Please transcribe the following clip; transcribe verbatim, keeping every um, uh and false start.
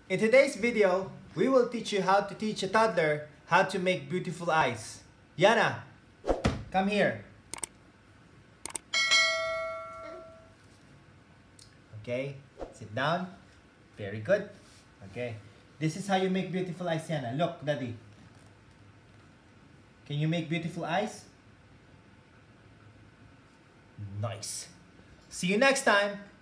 In today's video, we will teach you how to teach a toddler how to make beautiful eyes. Yana, come here. Okay, sit down. Very good. Okay, this is how you make beautiful eyes, Yana. Look, Daddy. Can you make beautiful eyes? Nice. See you next time.